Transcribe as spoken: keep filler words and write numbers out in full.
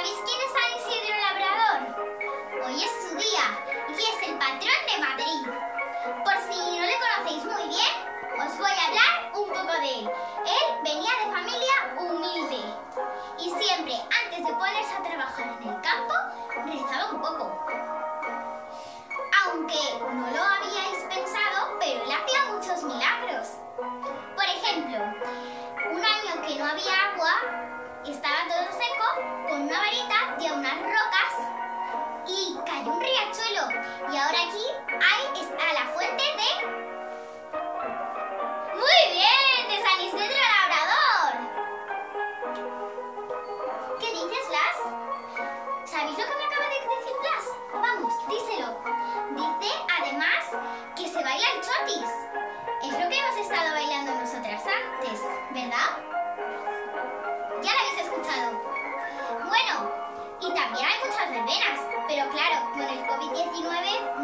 ¿Sabéis quién es San Isidro Labrador? Hoy es su día y es el patrón de Madrid. Por si no le conocéis muy bien, os voy a hablar un poco de él. Él venía de familia humilde y siempre, antes de ponerse a trabajar en el campo, rezaba un poco. Aunque no lo habíais pensado, pero él hacía muchos milagros. Por ejemplo, un año que no había agua, estaba todo seco, con una varita dio unas rocas y cayó un riachuelo. Y ahora aquí hay está la fuente de... ¡Muy bien! ¡De San Isidro Labrador! ¿Qué dices, Blas? ¿Sabéis lo que me acaba de decir Blas? Vamos, díselo. Dice, además, que se baila el chotis. Es lo que hemos estado bailando nosotras antes, ¿verdad? Ya lo habéis escuchado. Bueno, y también hay muchas verbenas, pero claro, con el COVID diecinueve